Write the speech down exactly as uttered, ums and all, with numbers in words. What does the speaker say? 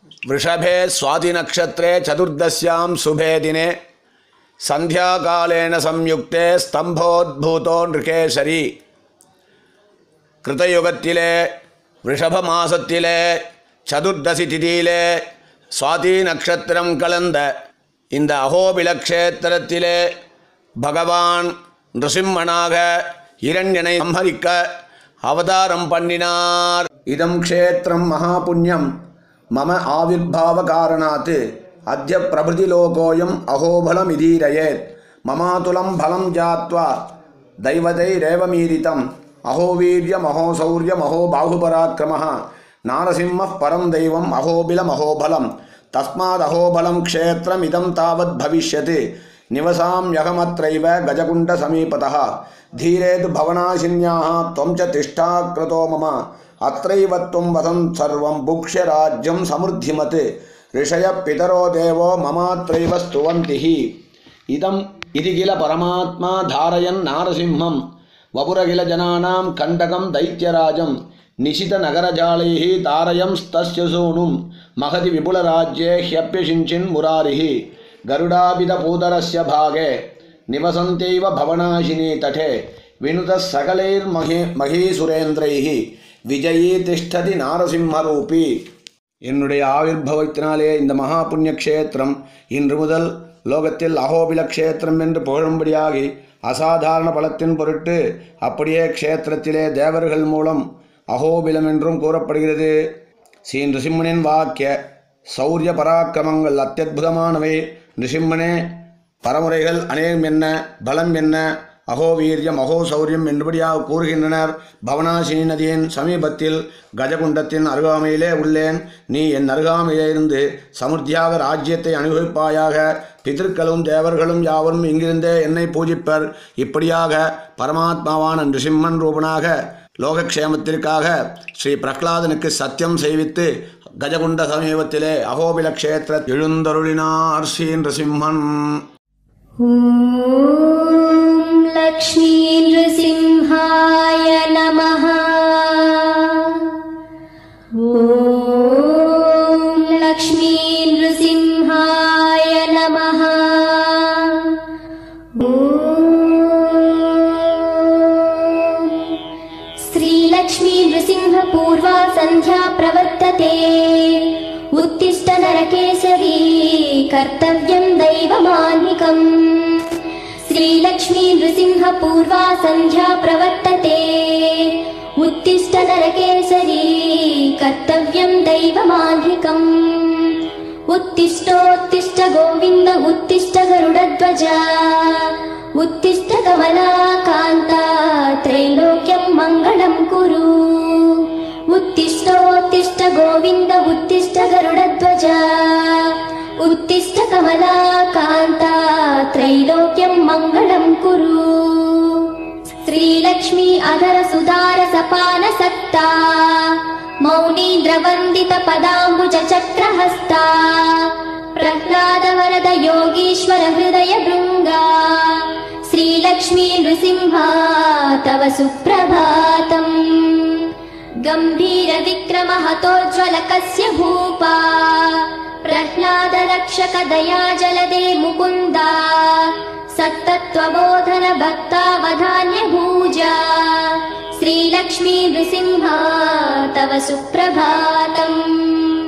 वृषभे स्वाति नक्षत्रे चतुर्दश्यां शुभे दिने संध्याकालेन संयुक्ते स्तंभोद्भूतो नृकेशरी कृतयुगत्तिले वृषभ मासत्तिले चतुर्दशी तिथिயிலே स्वाति नक्षत्रम कलंद இந்த அகோபில க்ஷேத்திரத்திலே பகவான் நரசிம்மனாக இரண்யனை சம்ஹரிக்க அவதாரம் பண்ணினார். இதம் க்ஷேத்திரம் மகாபுண்யம் மம ஆவிர்பாவ காரணாத் அத்ய பிரபுதி லோகோயம் அகோபலம் இதீரயேத் மமாதுலம் பலம் ஜாத்வா தைவதைரேவமீரிதம் அகோவீர்யம் அகோசௌர்யம் அகோ பாகுபராக்கிரமः नारसिंह परम दैवम अहोबिलम अहोबलम तस्माद् अहोबलम क्षेत्रम इदं तावत् भविष्यति निवसाम्यहमत्रैव गजकुंड समीपतः धीरे तु भवनाशिन्याः त्वं च तिष्ठा क्रतो मम अत्रैव त्वं वसन् सर्वं भुक्ष्य राज्यं समृद्धिमत् ऋषय पितरो देवो ममात्रैव स्तुवन्तिः इदम् इति किल परमात्मा धारयन् नारसिंहं वपुरखिल जनानां कण्टकं दैत्यराजं निशित नगरजालैः तारयं स्तस्य सूनुं महति विपुलराज्ये ह्यप्यशिञ्चिन् मुरारिः गरुडाभिधपूतरस्य भागे निवसन्त्यैव भवनाशिनी तटे विनुतः सकलैर्महे महीसुरेन्द्रैः विजयी तिष्ठति नारसिंहरूपी. என்னுடைய ஆவிர்பவத்தினாலே இந்த மகா புண்ணிய க்ஷேத்திரம் இன்று முதல் லோகத்தில் அகோபில க்ஷேத்திரம் என்று புகழும்படியாகி அசாதாரண பலத்தின் பொருட்டு அப்படியே க்ஷேத்திரத்திலே தேவர்கள் மூலம் அகோபிலம் என்றும் கூறப்படுகிறது. ஸ்ரீ நிருசிம்மனின் வாக்கிய சௌரிய பராக்கிரமங்கள் அத்தியுதமானவை. நிருசிம்மனே பரமுறைகள் அநேகம் என்ன, பலம் என்ன, அகோவீரியம் அகோ சௌரியம் என்படியாக கூறுகின்றனர். பவனாசினி நதியின் சமீபத்தில் கஜகுண்டத்தின் அருகாமையிலே உள்ளேன். நீ என் அருகாமையிலே இருந்து சமுர்த்தியாக ராஜ்யத்தை அனுபவிப்பாயாக. பிதர்களும் தேவர்களும் யாவரும் இங்கிருந்தே என்னை பூஜிப்பர். இப்படியாக பரமாத்மாவான நிருசிம்மன் ரூபனாக லோகக்ஷேமத்திற்காக ஸ்ரீ பிரகலாதனுக்கு சத்தியம் செய்வித்து கஜகுண்ட சமீபத்திலே அகோபில க்ஷேத்திர எழுந்தருளினார் ஸ்ரீ நிருசிம்மன். ஓம் லக்ஷ்மீ நிருசிம்ஹாய நமஹ. ஓம் லக்ஷ்மீ நிருசிம்ஹாய நமஹ. श्रीलक्ष्मी नृसिंह पूर्वा संध्या प्रवर्तते उत्तिष्ठ नरकेसरी कर्तव्यं दैवमान्निकम्. श्रीलक्ष्मी नृसिंह पूर्वा संध्या प्रवर्तते उत्तिष्ठ नरकेसरी कर्तव्यं दैवमान्निकम्. उत्तिष्ठोत्तिष्ठ गोविन्द उत्तिष्ठ गरुडध्वज उत्तिष्ठ कमलाकान्ता त्रैलोक्यं मङ्गलं कुरु. उत्तिष्ठोत्तिष्ठ गोविन्द उत्तिष्ठ गरुडध्वज उत्तिष्ठ कमलाकान्ता त्रैलोक्यं मङ्गलं कुरु. श्रीलक्ष्मी अधर सुधार सपान सक्ता मौनीन्द्र वन्दित पदाम्बुज चक्रहस्ता प्रह्लाद वरद योगीश्वर हृदय भृङ्गा. श्रीलक्ष्मी नृसिंहा तव सुप्रभातम्. गम्भीर विक्रम हतोज्ज्वल कस्य भूपा प्रह्लाद रक्षक दया जलदे मुकुन्दा. सत्तत्वबोधन भक्तावधान्य भूजा. श्रीलक्ष्मी नृसिंहा तव सुप्रभातम्.